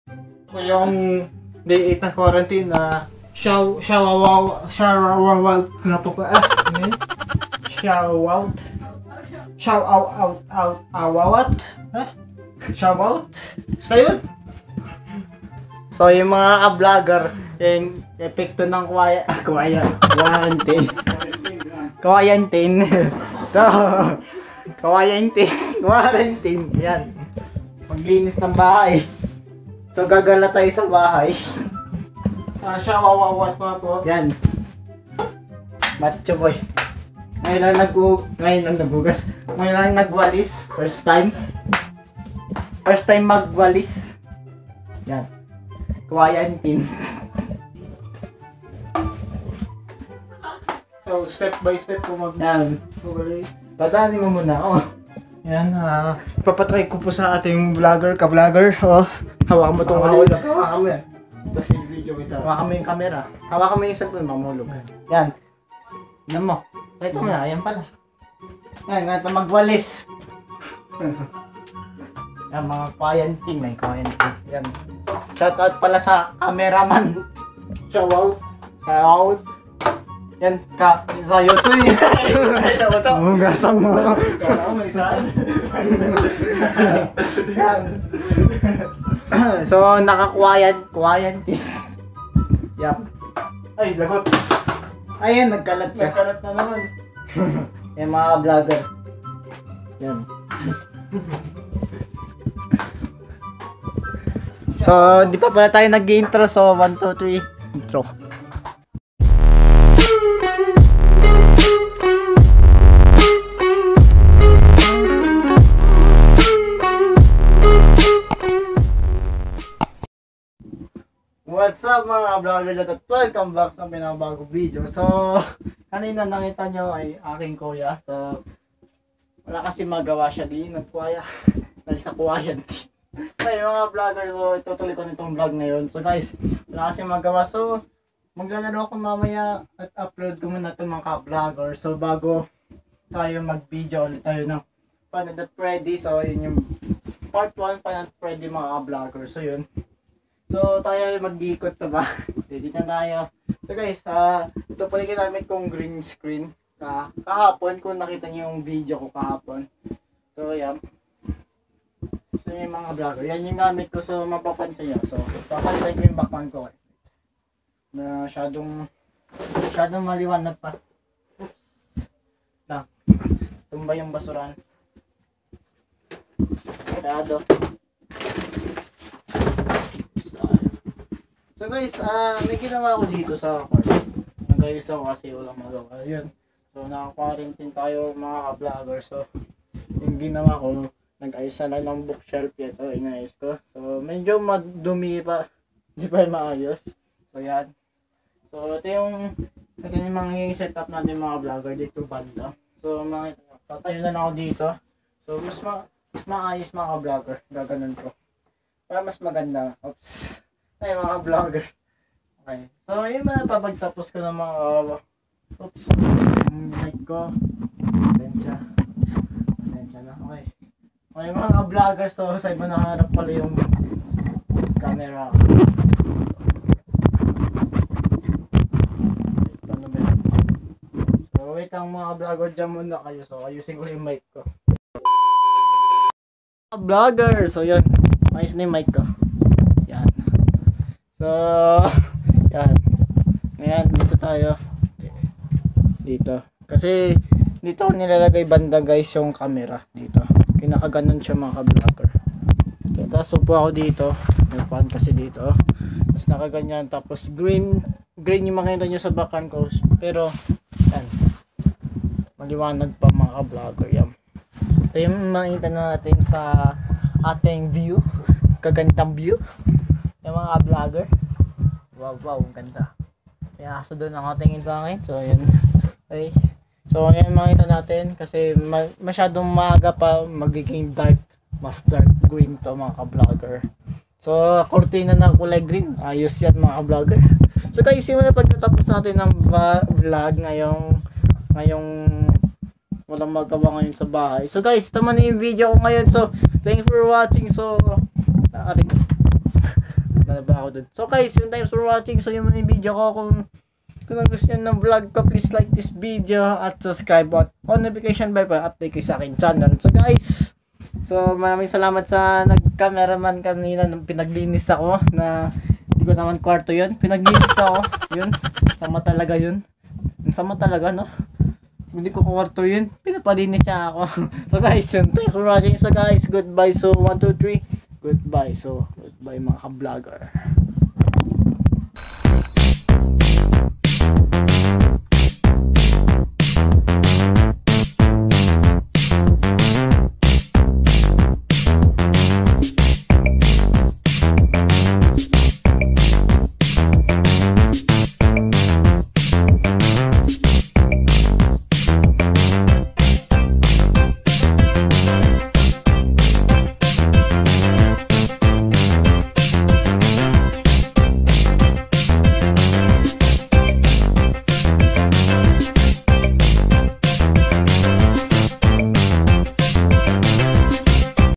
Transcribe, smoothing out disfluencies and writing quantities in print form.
Yung day 8 na quarantine na shout out sa'yo. So yung mga ka-vlogger, yung epekto ng quarantine. So, quarantine. Yan. Maglinis ng bahay. So gagala tayo sa bahay. Shout out po. Yan. Macho boy. Ngayon lang naghugas. Ngayon lang nagwalis. First time magwalis. Yan. Quarantine. So step by step po Yan. Pataanin mo muna. Oh. Yan, papatry ko po sa ating ka-vlogger. Hawakan mo itong ulit. Hawakan mo yan. Tapos yung video kita. Hawakan mo yung camera. Hawakan mo yung cellphone, mamulog. Yan. Yan mo. Ito mo na, yan pala. Yan, nga ito magwalis. Yan, mga quarantine. May quarantine. Yan. Shoutout pala sa cameraman. Shout out. Yan, sa'yo to eh. Hugasang mo. Kala ko may saan. Yan. So, quarantine. Yap. Ay, lagot. Ayan, nagkalat siya. Nagkalat na naman. Yan mga vlogger. Yan. So, di pa pala tayo nag-intro. So, 1, 2, 3, intro. What's up mga vlogger at welcome back sa pinabagong video. So, kanina nakita nyo ay aking kuya. So, wala kasi magawa siya din. Nagkuwaya. Dahil sa quarantine. Ay mga vlogger, so itutuloy ko nitong vlog ngayon. So guys, wala kasi magawa. So, maglalaro ako mamaya at upload ko muna itong mga vlogger. So, bago tayo mag-video ulit tayo ng Five Nights at Freddy's. So, yun yung part 1 Five Nights at Freddy's mga vlogger. So, yun. So, tayo mag-ikot sa bahay. Dito na tayo. So guys, ito pala ginamit kong green screen. Kahapon, kung nakita niyo yung video ko kahapon. So, yan. So, yung mga vlogger. Yan yung gamit ko. So, mapapansin nyo. So, papalitan ko yung background ko. Na masyadong maliwanag pa. Oops. Lang. Tumba yung basuran. Masyado. So guys, may ginawa ko dito sa kwarto. Nag-ayos ako kasi walang magawa. Ayun. So naka-quarantine tayo mga ka-vlogger. So yung ginawa ko, nag-ayos na lang ng bookshelf. Ito, inayos ko. So medyo madumi pa. Hindi pa maayos. So yan. So ito yung mga setup natin mga vlogger dito banda. So tatayo na lang ako dito. So mas maayos mga ka-vlogger. Gaganon ko. Para mas maganda. Oops. Ay mga vlogger. Okay. So yun na, papagtapos ko ng mga oops. Mic ko. Pasensya na. Okay. Okay mga vlogger. So sa iba nakaharap pala yung camera. So wait lang mga vlogger, dyan muna kayo. So ayusin ko yung mic ko. Mga vlogger. So yun. Ayos na yung mic ko. So, yan. Ngayon, dito tayo. Dito. Kasi, dito ko nilalagay banda guys yung camera. Dito. Kinakaganon siya mga ka-vlogger. Okay, tapos upo ako dito. May pan kasi dito. Tapos nakaganyan. Tapos green yung makita nyo sa background ko. Pero, yan. Maliwanag pa mga ka-vlogger. Yan. Ito yung makita natin sa ating view. Kagandang view. Yung mga vlogger. Wow, ang ganda. May aso doon ang tingin sa akin. So, yun. Okay. So, ngayon makita natin kasi masyadong maaga pa magiging dark. Mas dark green to mga ka-vlogger. So, kortina na kulay green. Ayos yan mga ka-vlogger. So, guys, simula pagtatapos natin ng vlog ngayong walang magawa ngayon sa bahay. So, guys, tama na yung video ko ngayon. So, thanks for watching. So, na ba ako dun. So guys, yun, thanks for watching. So yun muna yung video ko. Kung gusto nyo ng vlog ko, please like this video at subscribe at on notification bell para update kayo sa aking channel. So guys, so maraming salamat sa nag-cameraman kanina nung pinaglinis ako na hindi ko naman kwarto yun. Pinaglinis ako. Yun. Sama talaga yun. Sama talaga, no? Hindi ko kwarto yun. Pinapalinis niya ako. So guys, yun. Thanks for watching. So guys, goodbye. So 1, 2, 3. Goodbye. So, goodbye mga ka-vlogger.